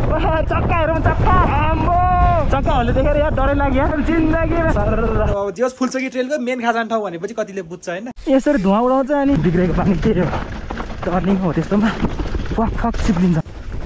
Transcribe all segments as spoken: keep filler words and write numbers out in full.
चक्का हेरौँ चक्का आम्बो चक्काहरूले देखेर यार डरै लाग्यो जिन्दगी अब जस फुलचोकी ट्रेलको मेन खाजान ठाउँ भनेपछि कतिले बुझ्छ हैन यसरी धुवा उडाउँछ अनि बिग्रेको पानी के हो टर्निङ हो त्यस्तोमा फक फक चिप्लिन्छ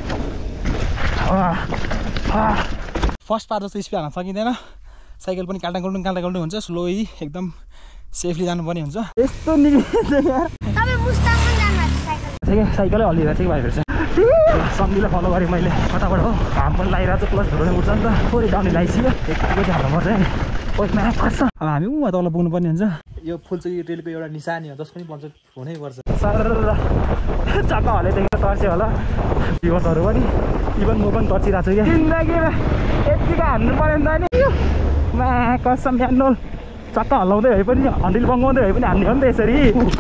फर्स्ट पार्ट जस्तो स्पिड हान्न सकिँदैन साइकल पनि काल्टा काल्टुङ काल्टा काल्टुङ हुन्छ स्लोली एकदम सेफली जानुपर्ने हुन्छ यस्तो निक्लिन्छ यार तपाईं मुस्ताङमा जानुहुन्छ साइकल साइकलै हल्लिरहेको छ कि भाइहरू चाहिँ सम्झीलाई फलो गरेँ मैले कताबाट हो घाम पनि लगाइरहेको छ प्लस धुलो उठ्छ नि त थोरै डाउन लगाइसक्यो यतिको चाहिँ हाल्नु पर्छ है पैसा खर्छ अब हामी उहाँ तल पुग्नुपर्ने हुन्छ यो फुलचोकी ट्रेलको एउटा निशानी हो जसको पनि पञ्चायत हुनै पर्छ सर चक्का हले देखेर तर्स्यो होला भ्युवर्सहरू पनि इभन म पनि तर्सिरहेको छु क्या जिन्दगीमा यतिको हान्नु पऱ्यो नि त नि मा कसम फ्यान्डोल चक्का हल्लाउँदै भए पनि हन्डिल बङ्गाउँदै भए पनि हान्ने हो नि त यसरी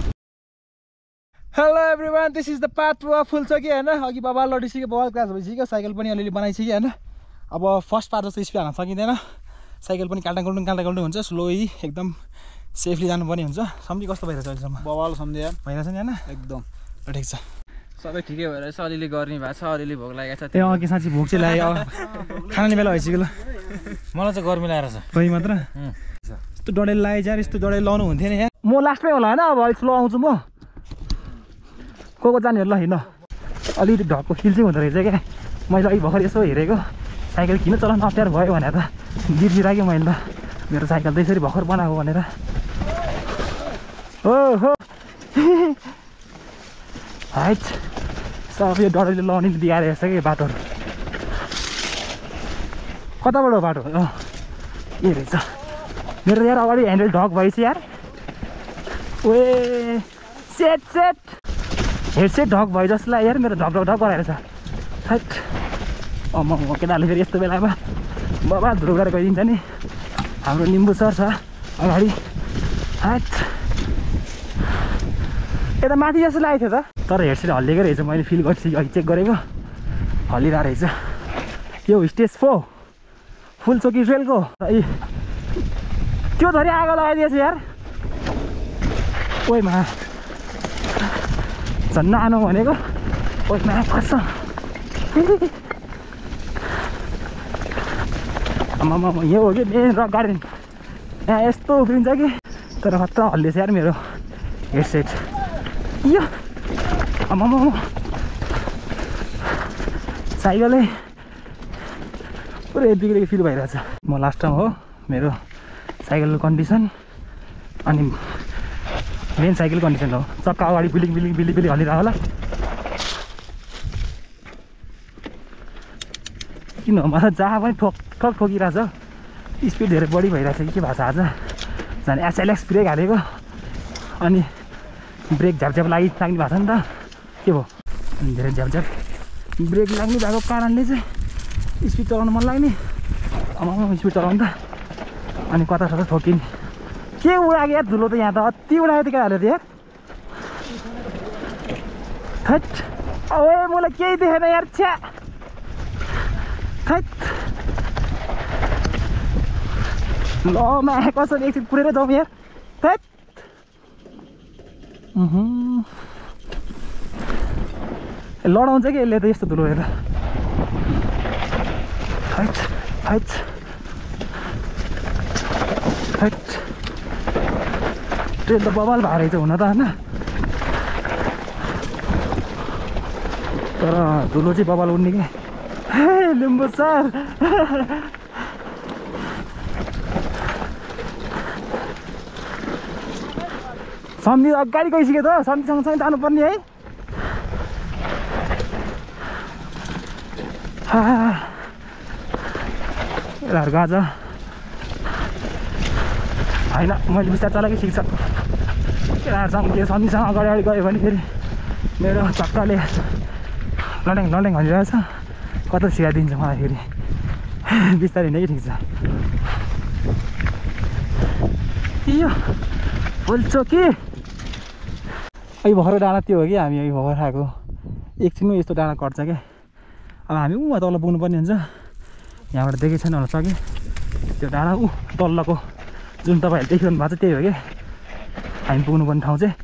hello everyone this is the part two of Phulchoki होइन अघि बबाल लडिसक्यो बबाल क्लास भइसक्यो साइकल पनि अलिअलि बनाइसक्यो होइन अब फर्स्ट पार्ट जस्तो स्पिड हान्न सकिँदैन साइकल पनि काल्टा काल्टुङ काल्टा काल्टुङ हुन्छ स्लोली एकदम सेफली जानुपर्ने हुन्छ सम्झी कस्तो भइरहेछ अहिलेसम्म बबाल सम्झ्या भइरहेछ नि होइन एकदम ठिक छ सबै ठिकै भइरहेछ अलिअलि गर्ने भएको छ अलिअलि भोक लागेको छ ए अघि साँच्ची भोक चाहिँ लाग्यो खाने बेला भइसक्यो ल मलाई चाहिँ गर्मी लागेको छ कोही मात्र यस्तो डडेल लाग्यो यार यस्तो डडेल लाउनु हुन्थ्यो नि यार म लास्टमै होला होइन अब अलिक स्लो आउँछु म को को जाने ल हिँड्न अलिकति ढकको फिल चाहिँ हुँदो रहेछ क्या मैले अघि भर्खर यसो हेरेको साइकल किन चलाउनु अप्ठ्यारो भयो भनेर त बिर्सिराखेँ मैले त मेरो साइकल त यसरी भर्खर बनाएको भनेर हो हो हाइट सब यो डरले लाउने बिगाएर रहेछ कि बाटोहरू कताबाट हो बाटो अँ ए रहेछ मेरो यार अगाडि ह्यान्डल ढक भएछ यार ओए सेट सेट हेडसेट ढक भयो जस्तो लाग्यो यार मेरो ढक ढक ढक गराएर छ हाइट अँ म केटाहरूले फेरि यस्तो बेलामा बाबा धुलो गरेर गइदिन्छ नि हाम्रो निम्बु सर छ अगाडि हाइट यता माथि जस्तो लागेको थियो त तर हेडसेट हल्लिएकै रहेछ मैले फिल गरिसकेँ अघि चेक गरेको हल्लिरहेको रहेछ यो स्टेज फोर फुलचोकी ट्रेलको ए त्यो धरि आगो लगाइदिएछ यार ओइ मा झन् आनु भनेको ओइ मा खस्छ आमामा यो हो कि मेन रक गार्डन यहाँ यस्तो उफ्रिन्छ कि तर खतरा हल्लिएछ यार मेरो हेडसेट यो आमामा साइकलै पुरै बिग्रेको फिल भइरहेछ म लास्ट टाइम हो मेरो साइकलको कन्डिसन अनि मेन साइकल कन्डिसन हो चक्का अगाडि बिलिङ बिलिङ बिलिङ बिलिङ हल्लिरहेको होला किन मलाई जहाँ पनि ठोक ठोक ठोकिरहेछ स्पिड धेरै बढी भइरहेछ कि के भएको छ आज झन् एसएलएक्स ब्रेक हालेको अनि ब्रेक झ्यापझ्याप लागि लाग्ने भएको छ नि त के भयो अनि धेरै झ्यापझ्याप ब्रेक लाग्ने भएको कारणले चाहिँ स्पिड चलाउनु मन लाग्ने आमामा स्पिड चलाउनु त अनि कता कता ठोकिने के उडाएको यार धुलो त यहाँ त अति उडाएको थियो हाल्यो त यार थट ओए मलाई केही देखेन यार छ्या थट ल मा कसरी एकछिन पुरेर जाउँ यार थट लडाउँछ कि यसले त यस्तो धुलो हेर हाइट हाइट हाइट ट्रेन त बबाल भएर रहेछ हुन त होइन तर धुलो चाहिँ बबाल उड्ने कि हे लिम्बू सर सम्झी अगाडि गइसक्यो त सम्झी सँगसँगै जानुपर्ने है केटाहरूको आज होइन मैले बिस्तारै चलाएकै ठिक छ केटाहरूसँग के सम्झीसँग अगाडि अगाडि गयो भने फेरि मेरो चक्काले लड्याङ लड्याङ भनिरहेछ कता सिकाइदिन्छ मलाई फेरि बिस्तारै हिँडेकै ठिक छ यो फुलचोकी अहिले भर्खर डाँडा त्यो हो कि हामी अहिले भर्खर आएको एकछिनमै यस्तो डाँडा कट्छ क्या अब हामी उहाँ तल पुग्नुपर्ने हुन्छ यहाँबाट देखेको छैन होला सके त्यो डाँडा ऊ तल्लोको जुन तपाईँहरूले देखिरहनु भएको छ त्यही हो कि हामी पुग्नुपर्ने ठाउँ चाहिँ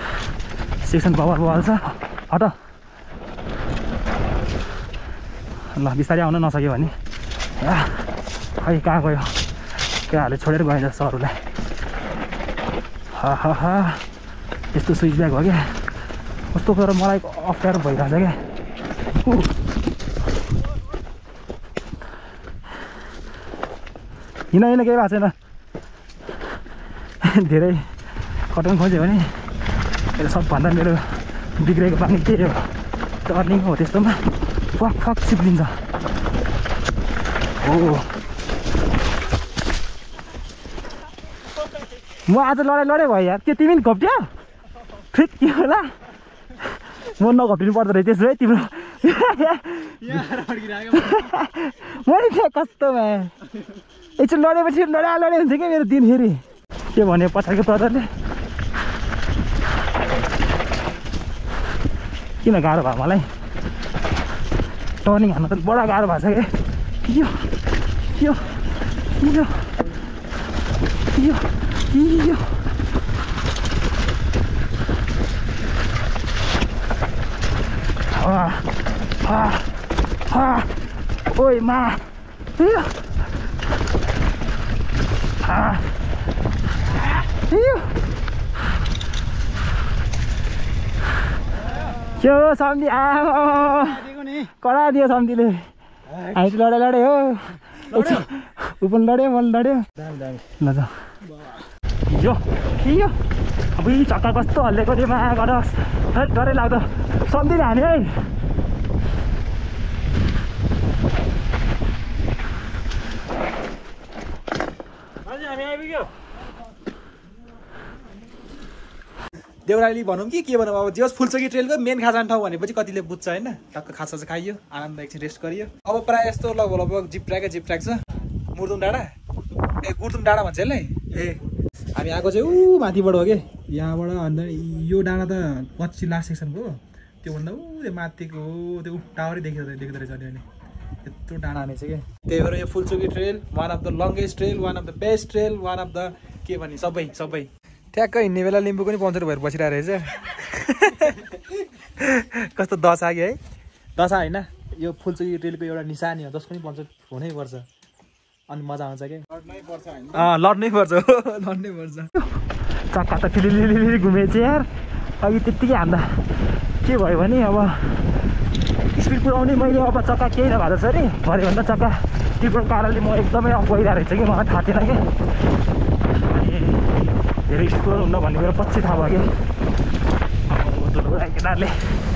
सेक्सन बबाल बबाल छ हट ल बिस्तारै आउन नसक्यो भने खै कहाँ गयो केटाहरूले छोडेर गयो जस्तो अरूलाई हा हा हा यस्तो स्विच ब्याग हो क्या कस्तो गरेर मलाई अप्ठ्यारो भइरहेछ क्या हिँड हिँड केही भएको छैन धेरै कटाउनु खोज्यो भने मेरो सबभन्दा मेरो बिग्रेको बानी त्यही हो टर्निङ हो त्यस्तोमा फक फक चिप्लिन्छ हो म आज लडाइ लडाइ भयो यार के तिमी पनि घप्ट्यौ ठिक के होला म नघप्टिनु पर्दो रहेछ त्यसो है तिम्रो म नि थिएँ कस्तोमा एकछिन लडेपछि लडा लडे हुन्छ क्या मेरो दिन फेरि के भन्यो पछाडिको ब्रदरले किन गाह्रो भयो मलाई टर्निङ हान्न त बडा गाह्रो भएको छ क्या यो यो यो यो ओइ मा यो के हो सम्धी आमा कडा दियो सम्धीले हामी त लडे लडे हो ऊ पनि लड्यो म लड्यो ल त यो यो अब यी चक्का कस्तो हल्लेको थियो मा गरोस् डरै लाग्दो सम्धीले हाने है देउराली भनौँ कि के भनौँ अब जस फुलचोकी ट्रेलको मेन खाजा ठाउँ भनेपछि कतिले बुझ्छ होइन टक्क खाजा चाहिँ खाइयो आनन्द एकछिन रेस्ट गरियो अब प्रायः यस्तो लगभग लगभग जिप ट्र्याकै जिप ट्र्याक छ मुर्दुङ डाँडा ए गुर्दुङ डाँडा भन्छ यसलाई ए हामी आएको चाहिँ ऊ माथिबाट हो कि यहाँबाट अन्त यो डाँडा त पछि लास्ट सेक्सनको हो त्योभन्दा ऊ त्यो माथिको हो त्यो टावरै देख्दो देख्दो रहेछ अनि यत्रो डाँडा हानेछ क्या त्यही भएर यो Phulchoki trail one of the longest trail one of the best trail one of the के भन्ने सबै सबै ट्याक्क हिँड्ने बेला लिम्बू पनि पञ्चर भएर बसिरहेको रहेछ कस्तो दशा कि है दशा होइन यो फुलचोकी ट्रेलको एउटा निशानी हो जसको पनि पञ्चर हुनैपर्छ अनि मजा आउँछ क्या लड्नै पर्छ हो लड्नै पर्छ चक्का त फेरि घुमेछ यार अघि त्यत्तिकै हान्दा के भयो भने अब स्पिड पुऱ्याउने मैले अब चक्का केही नभएको छ अरे भरेभन्दा चक्का टिप्नुको कारणले म एकदमै अफ गइरहेको रहेछ कि मलाई थाहा थिएन कि धेरै स्पिड हुन्न भन्ने मेरो पछि थाहा भयो कि केटाहरूले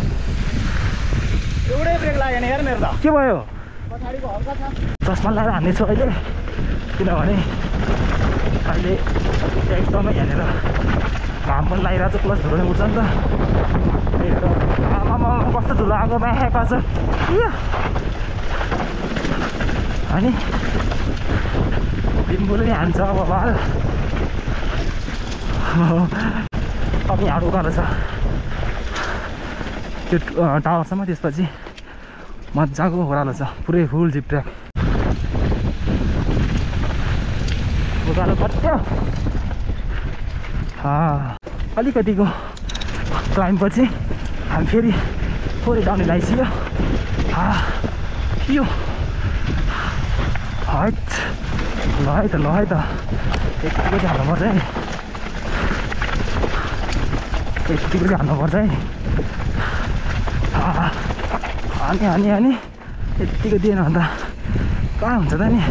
एउटै ब्रेक लागेन हेर मेरो त के भयो चस्मा लगाएर हान्नेछु अहिले किनभने अहिले एकदमै यहाँनिर घाम पनि लागिरहेको छ प्लस धुलो पनि उठ्छ नि त आमा कस्तो धुलो आएको माखेको छ अनि लिम्बूले नि हान्छ अब बाल अब यहाँ उकालो छ त्यो टावरसम्म त्यसपछि मजाको ओह्रालो छ पुरै फुल जिप ट्र्याक उकालो कत्यो अलिकतिको क्लाइमपछि हामी फेरि थोरै डाउन लगाइसक्यो यो हैट ल है त ल है त यतिको चाहिँ हाल्नुपर्छ है यतिको चाहिँ हाल्नुपर्छ है अनि अनि अनि यतिको दिएन भने त कहाँ हुन्छ त नि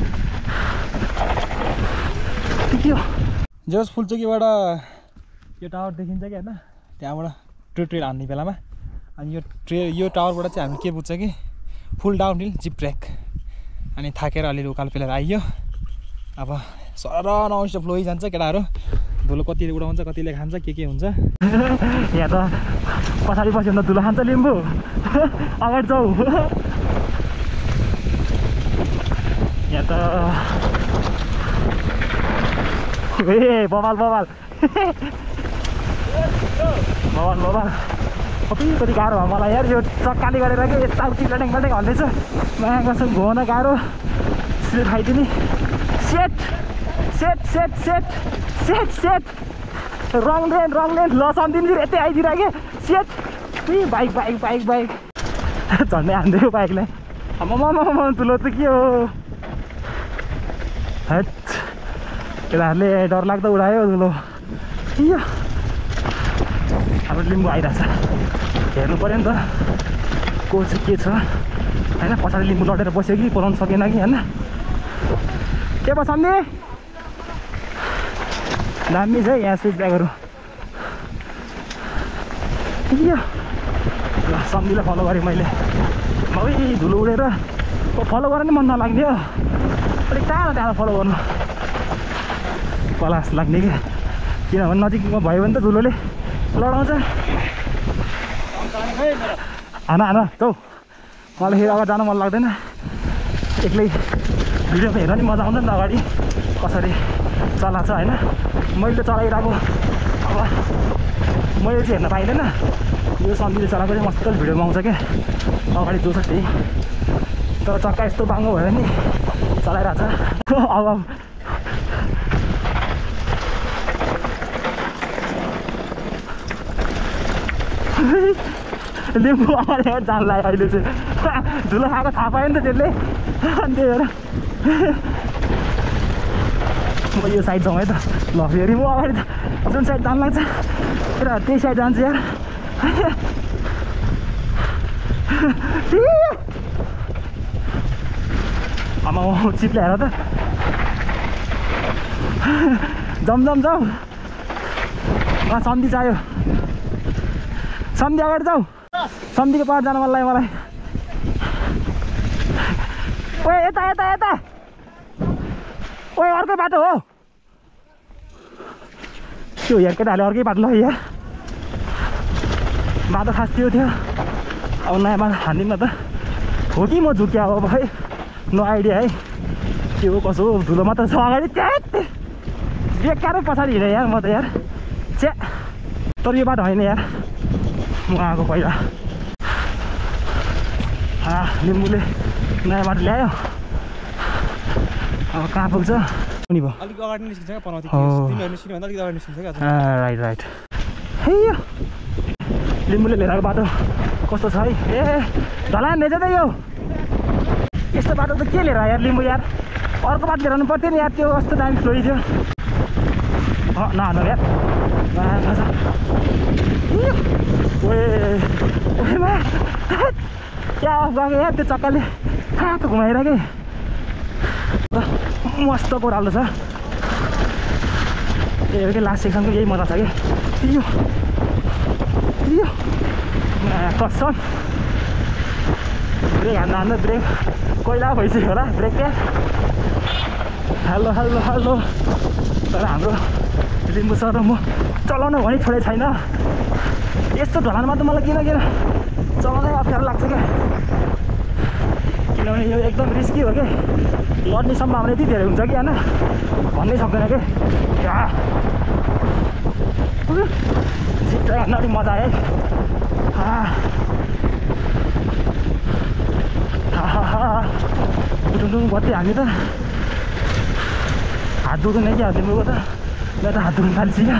के हो जस फुलचोकीबाट यो टावर देखिन्छ कि होइन त्यहाँबाट ट्रे ट्रेल हान्ने बेलामा अनि यो ट्रे यो टावरबाट चाहिँ हामी के बुझ्छ कि full downhill jeep track अनि थाकेर अलिअलि उकालो पेलेर आइयो अब सर ननस्टप फ्लोइ जान्छ केटाहरू धुलो कतिले उडाउँछ कतिले खान्छ के के हुन्छ यहाँ त पछाडि बस्यो भने त धुलो खान्छ लिम्बू अगाडि जाऊ यहाँ त ए बबाल बबाल बबाल बबाल कति कति गाह्रो भयो मलाई यार यो चक्काले गरेर कि यताउति लड्याङ लड्याङ हल्दैछ माया कसम घुमाउन गाह्रो सिट खाइदिने सेट सेट सेट सेट सेट सेट रङ लेन रङ लेन ल सम्झिन्छु यतै आइदिएर कि सेट बाइक बाइक बाइक बाइक झन्डै हान्दियो बाइकलाई आम्मामामा धुलो त के हो हैट केटाहरूले डरलाग्दो उडायो धुलो यो हाम्रो लिम्बू आइरहेछ हेर्नु पऱ्यो नि त को चाहिँ के छ होइन पछाडि लिम्बू लडेर बस्यो कि पलाउनु सकेन कि होइन के भयो सम्झे दामी छ है यहाँ स्विच ब्यागहरू यो ल सम्झीलाई फलो गरेँ मैले भाइ धुलो उडेर फलो गरेर नि मन नलाग्ने हो अलिक टाढो टाढो फलो गर्नु पलास लाग्ने कि किनभने नजिकमा भयो भने त धुलोले लडाउँछ हान हान चौ मलाई फेरि अगाडि जानु मन लाग्दैन एक्लै भिडियोमा हेर्न नि मजा आउँदैन नि त अगाडि कसरी चलाएको छ होइन मैले त चलाइरहेको अब मैले चाहिँ हेर्न पाइँदैन यो सन्धिले चलाएको चाहिँ मजाले भिडियोमा आउँछ क्या अगाडि जो छ त्यही तर चक्का यस्तो बाङ्गो भयो नि चलाइरहेको छ अब लिम्बू अगाडि जान लाग्यो अहिले चाहिँ धुलो खाएको थाहा पायो नि त त्यसले अनि त्यही भएर म यो साइड जाउँ है त ल फेरि म अगाडि जुन साइड जानु लाग्छ र त्यही साइड जान्छु यार आमा चिप्ले हेर त जम जम जाउँ सन्धि चाहियो सन्धि अगाडि जाऊ सन्धिको पार जानु मन लाग्यो मलाई ओए यता यता यता ओए अर्कै बाटो हो त्यो हेर केटाहरूले अर्कै बाटो ल यहाँ बाटो खास त्यो थियो अब नयाँ बाटो हान्दिनँ त हो कि म झुक्या हो भाइ नो आइडिया है के हो कसो हो धुलो मात्र छ अगाडि त्यहाँ बेकारै पछाडि हिँडेँ यार म त यार च्या तर यो बाटो होइन यार म आएको पहिला लिम्बूले नयाँ बाटो ल्यायो अब कहाँ पुग्छ नि भयो अलिक अगाडि निस्किन्छ क्या पनौती तिमीहरू निस्किनु भन्दा अलिक अगाडि निस्किन्छ क्या राइट राइट है यो लिम्बूले लिएर आएको बाटो कस्तो छ है ए ढलान रहेछ त यो यस्तो बाटो त के लिएर यार लिम्बू यार अर्को बाटो लिएर आउनु पर्थ्यो नि यार त्यो कस्तो दामी फ्लोइ थियो नहाल्नु यार ओएमा क्या अफ गएको यार त्यो चक्काले कहाँ घुमाएर कि मस्त कोरालो छ त्यही हो कि लास्ट सेक्सनको यही मजा छ कि यो यो कसम ब्रेक हान्दा हान्दा ब्रेक कोइला भइसक्यो होला ब्रेक क्या हेलो हेलो हेलो तर हाम्रो लिम्बू सर र म चलाउन भने छोडे छैन यस्तो ढलानमा त मलाई किन किन चलाउनै अप्ठ्यारो लाग्छ क्या किनभने यो एकदम रिस्की हो क्या लड्ने सम्भावना यति धेरै हुन्छ कि होइन भन्नै सक्दैन क्या जिप हान्न अलिक मजा आयो टुङटुङ बत्ती हामी त हात दुख्दैन कि हात लिम्बूको त मैं तो हाथ धुन थालिसक्यो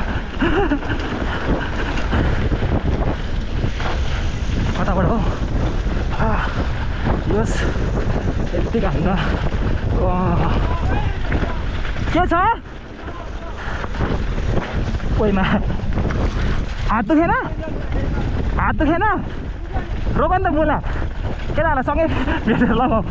फटाफट हो यस यति हान्न के छ ओइमा हात दुखेन हात दुखेन रोक नि त मुला केटाहरूलाई सँगै भेटेर लगाऊ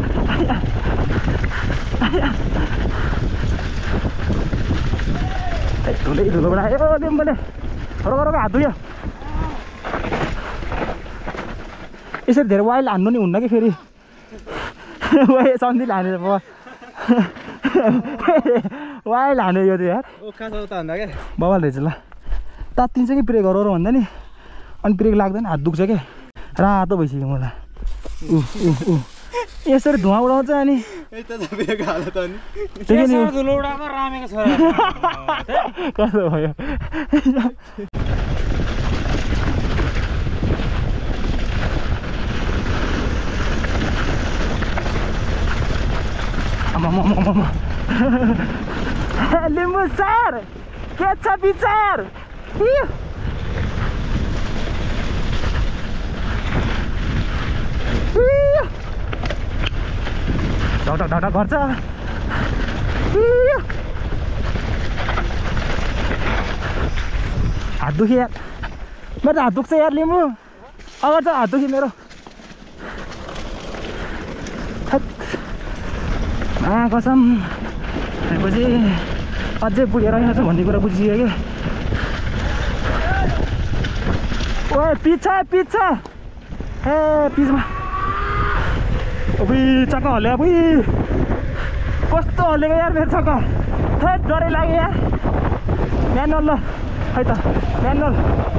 धुलै धुलोबाट आयो लिम्बूले रोग रोग हात धुयो यसरी धेरै वाइल्ड हान्नु नि हुन्न कि फेरि सन्धिले हानेर भयो वाइल्ड हान्यो यो त यार बबाल रहेछ ल तात्तिन्छ कि ब्रेक गरौँ भन्दा नि अनि ब्रेक लाग्दैन हात दुख्छ क्या रातो भइसक्यो मलाई ऊ ऊ ऊ यसरी धुवा उडाउँछ अनि कस्तो भयो लिम्बू सर के छ विचार ढकढक ढकढक गर्छ। हात दुख्यो यार, मेरो त हात दुख्छ यार लिम्बू। अब चाहिँ हात दुख्यो मेरो। कसम भनेपछि अझै पुगेर रहेछ भन्ने कुरा बुझियो कि। ओए पिछा पिछा ए पिछमा अबुई चक्का हल्यो। अबुई कस्तो हल्लेको यार मेरो चक्का। थै डरै लाग्यो यार। म्यानुअल ल खै त म्यानुअल।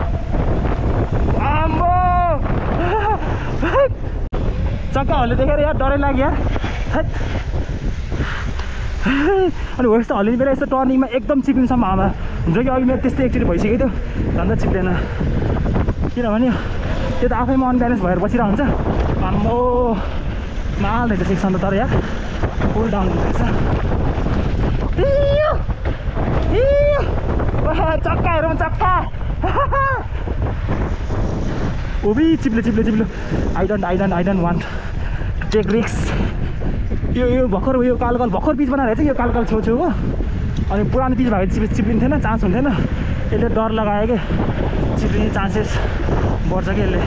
आम्बो चक्का हल्यो देखेर यार डरै लाग्यो यार। थै अनि हो यस्तो हल्लिने बेला यस्तो टर्निङमा एकदम चिप्लिने सम्भावना हुन्छ कि अघि मेरो त्यस्तै एकचोटि भइसक्यो थियो झन् चिप्लेन। किनभने त्यो त आफैमा अनब्यालेन्स भएर बसिरहेको हुन्छ। आम्बो माल रहेछ सेक्सन त तर यार फुल डाउन रहेछ। चक्का हेरौँ चक्का। ओबी चिप्ले चिप्ले चिप्लो। I don't I don't I don't want take रिक्स। यो यो भर्खर यो कालकाल भर्खर पिच बनाएर चाहिँ यो कालकाल छेउछेउ हो। अनि पुरानो पिच भएको चिप चिप्लिन्थेन, चान्स हुन्थेन। यसले डर लगायो कि चिप्लिने चान्सेस बढ्छ कि यसले।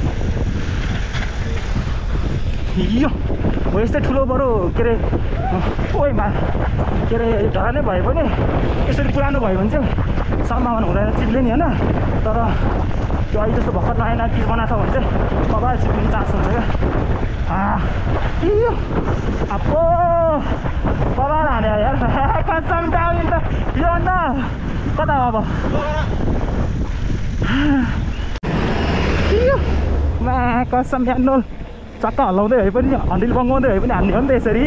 यो हो यस्तै ठुलो बडो के अरे ओइ मा के अरे ढरानै भए पनि यसरी पुरानो भयो भने चाहिँ सम्भावना हुँदैन चिप्लिने होइन। तर त्यो अहिले जस्तो भर्खर नयाँ नयाँ पिच बनाएको छ भने चाहिँ बबाल चिप्लिने चान्स हुन्छ क्या। अप्पो बबाल हान्यो यार। कसम डाउन त यो अन्त कता हो अब। मा कसम म्यानुअल चक्का हल्लाउँदै भए पनि हन्डिल बङ्गाउँदै भए पनि हान्ने हो नि त यसरी।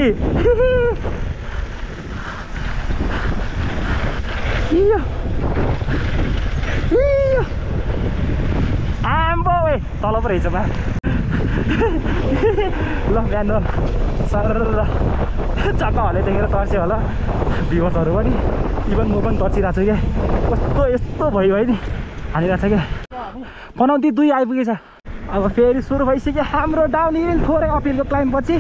आम्बो ए तल पो रहेछ मा। ल म्यानुअल सर चक्का हल्यो देखेर तर्स्यो होला भ्युवर्सहरू पनि। इभन म पनि तर्सिरहेको छु क्या। कस्तो यस्तो भयो है नि हानिरहेको छ क्या। पनौती दुई आइपुगेछ। अब फेरि सुरु भइसक्यो हाम्रो डाउन हिल थोरै अपिलको क्लाइम्ब पछि।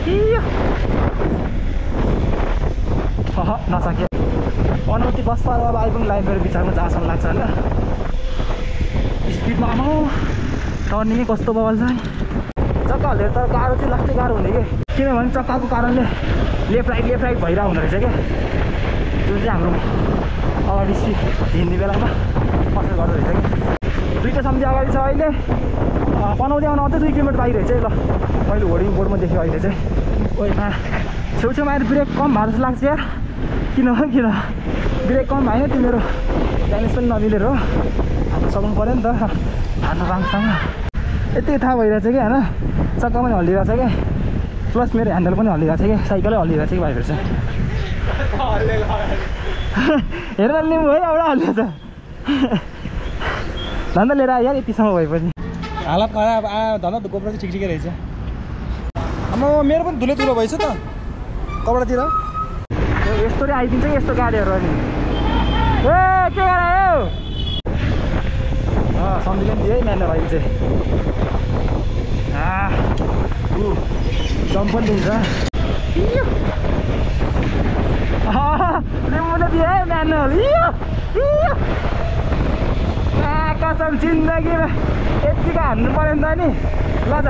नसक्यो पनौती बस पार अब आइपुग्नु लाग्यो मेरो विचारमा जहाँसम्म लाग्छ होइन। स्पिडमा आमा टर्निङै कस्तो बवाल छ नि। चक्का हल्यो तर गाह्रो चाहिँ लास्टै गाह्रो हुने कि। किनभने चक्काको कारणले लेफ्ट राइट लेफ्ट राइट भइरहेको हुँदो रहेछ क्या। जुन चाहिँ हाम्रो अगाडि स्पिड हिँड्ने बेलामा असर गर्दो रहेछ कि। दुईवटा सम्झि अगाडि छ अहिले। पनौती आउनु अझै दुई किलोमिटर बाहिर रहेछ है। ल मैले होर्डिङ बोर्डमा देखेँ अहिले चाहिँ। ओइमा छेउछेउमा आएर ब्रेक कम भएको जस्तो लाग्छ यार। किन किन ब्रेक कम भएन त्यो मेरो ब्यालेन्स पनि नमिलेर हो। हान्न सक्नु पऱ्यो नि त हान्न बाङसँग। यति थाहा भइरहेछ कि होइन चक्का पनि हल्लिरहेछ क्या। प्लस मेरो ह्यान्डल पनि हल्लिरहेछ कि साइकलै हल्लिरहेछ कि भाइहरू चाहिँ। हेर लिम्बू है एउटा हल्लिएछ। धन्दा लिएर आयो यार यतिसम्म भए पनि। हालत खराब आ धन्दा गोप्रो चाहिँ ठिक ठिकै रहेछ। अब मेरो पनि धुलो धुलो भएछ त कपडातिर। यस्तो आइदिन्छ कि यस्तो गाडीहरू अनि ए के गरायो सम्झिँदै पनि दियो है म्यानुअल अहिले चाहिँ। जम्प पनि दिन्छ लिम्बूले दियो है म्यानुअल। कसम जिन्दगीमा यतिको हान्नु पऱ्यो नि त नि। ल त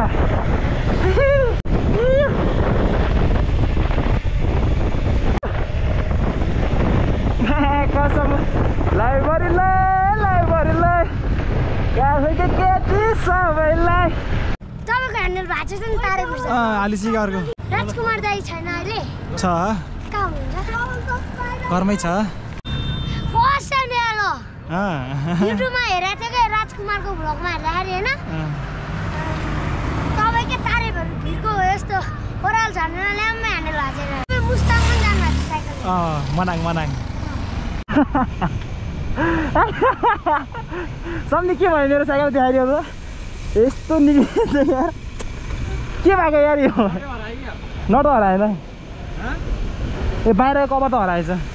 कसम लाइब्रेरी ल लाइब्रेरी ल क्याफेको केटी सबैलाई। तपाईँको ह्यान्डल भएको छ नि तारे पर्छ। आलिसी अर्को राजकुमार दाई छैन अहिले छ कहाँ हुनुहुन्छ? घरमै छ। फर्स्ट टाइम हेलो युट्युबमा हेरेको थियो कि राजकुमारको भ्लगमा हेर्दाखेरि होइन। तपाईँको तारे भिरको यस्तो ओह्रालो झर्ना ल्याम्मै ह्यान्डल भएको छैन। मुस्ताङ पनि जानुभएको छ साइकल। मनाङ मनाङ सम्झि के भयो मेरो साइकल देखाइदियो त यस्तो निक्लिन्छ यार। के भएको यार यो नट हराएन ए बाहिरको कभर त हराएछ।